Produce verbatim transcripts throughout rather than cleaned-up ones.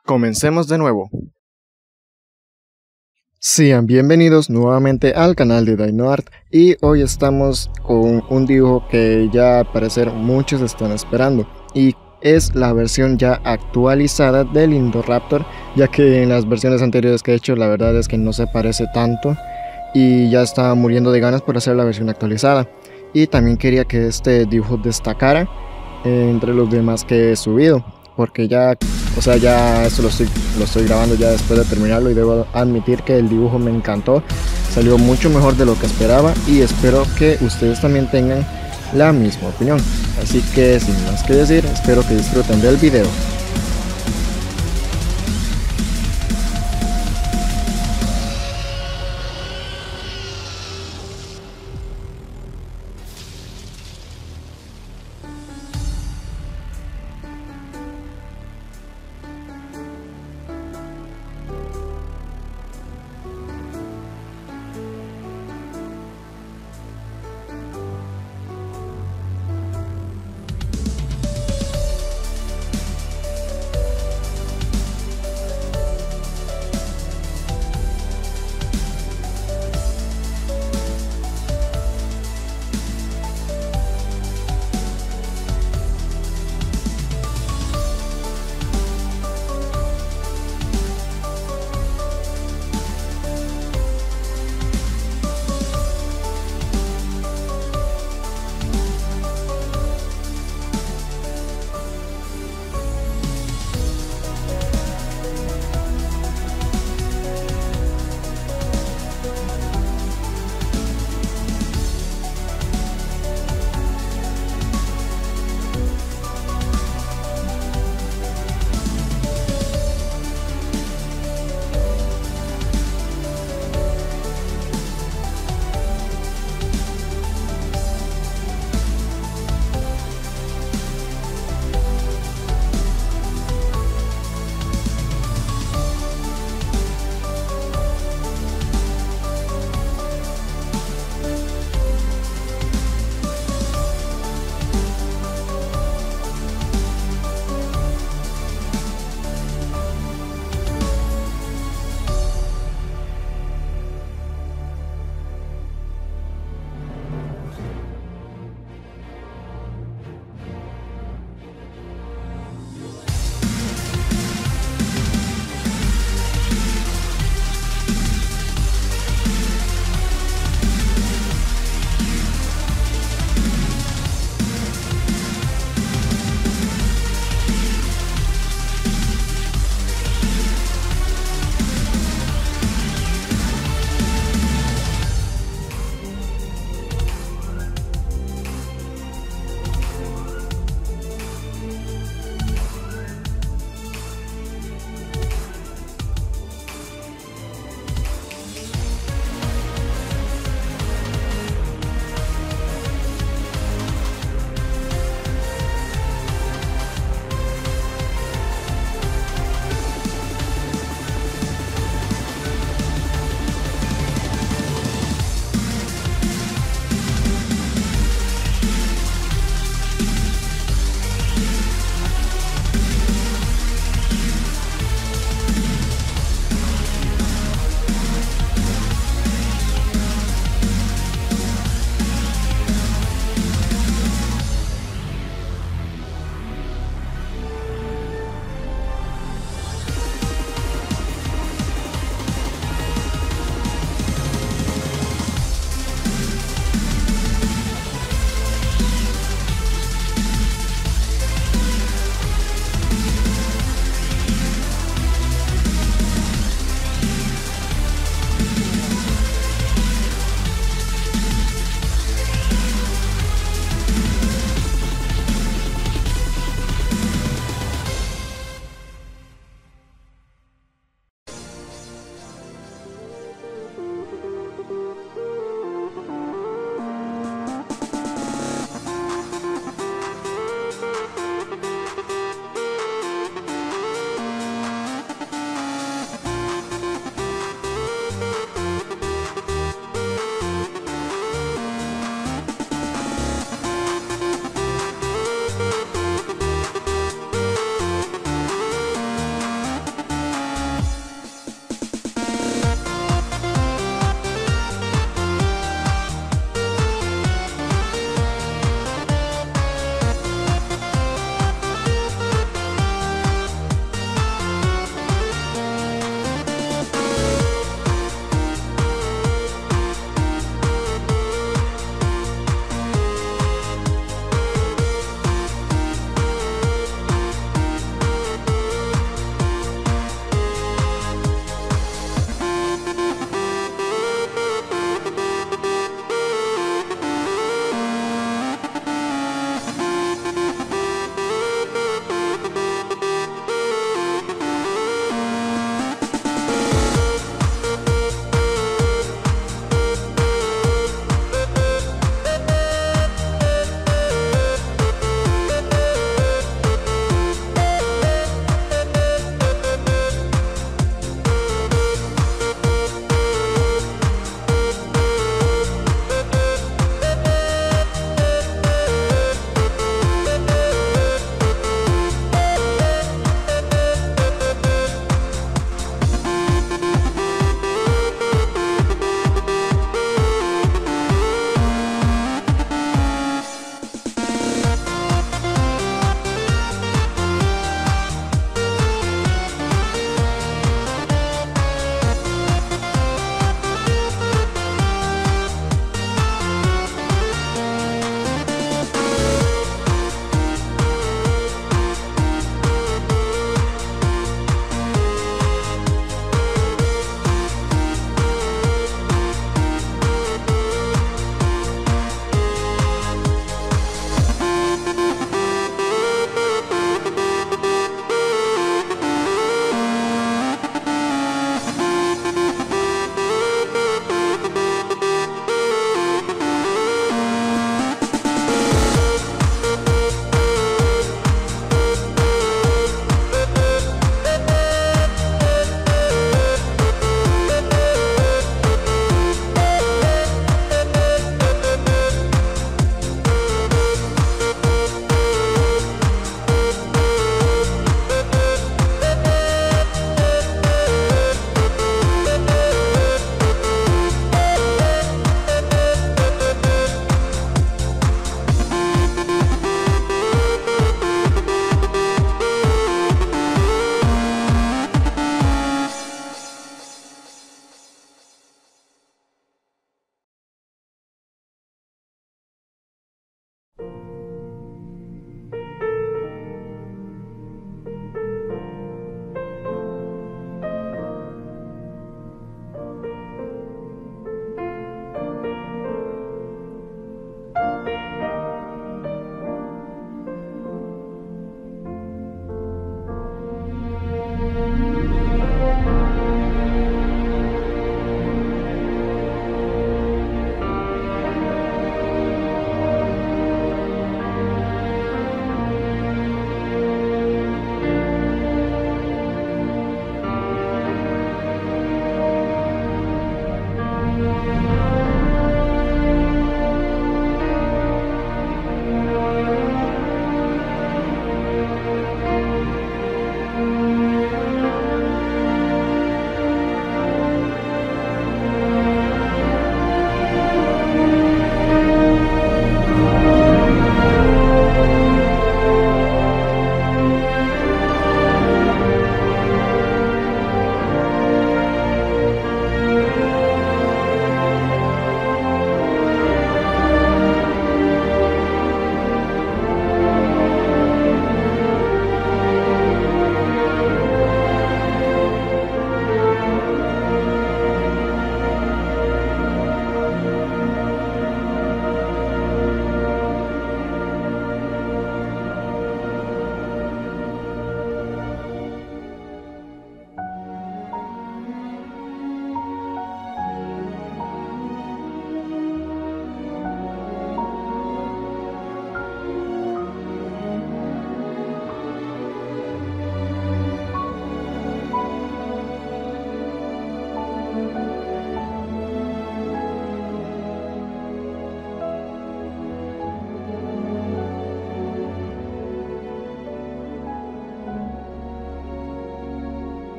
Comencemos de nuevo. Sean bienvenidos nuevamente al canal de DinoArt y hoy estamos con un dibujo que ya al parecer muchos están esperando y es la versión ya actualizada del Indoraptor, ya que en las versiones anteriores que he hecho la verdad es que no se parece tanto y ya estaba muriendo de ganas por hacer la versión actualizada. Y también quería que este dibujo destacara eh, entre los demás que he subido, porque ya, o sea, ya esto lo estoy, lo estoy grabando ya después de terminarlo y debo admitir que el dibujo me encantó, salió mucho mejor de lo que esperaba y espero que ustedes también tengan la misma opinión. Así que sin más que decir, espero que disfruten del video.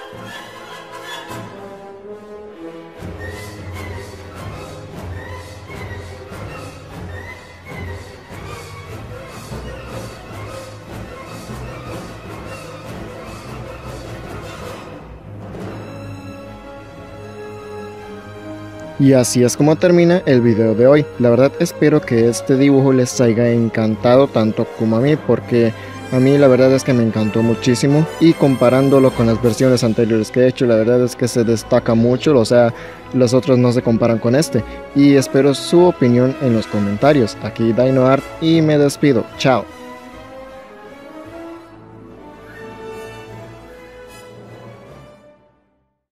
Y así es como termina el video de hoy. La verdad espero que este dibujo les haya encantado tanto como a mí, porque a mí la verdad es que me encantó muchísimo, y comparándolo con las versiones anteriores que he hecho, la verdad es que se destaca mucho, o sea, los otros no se comparan con este. Y espero su opinión en los comentarios. Aquí DinoArt y me despido. Chao.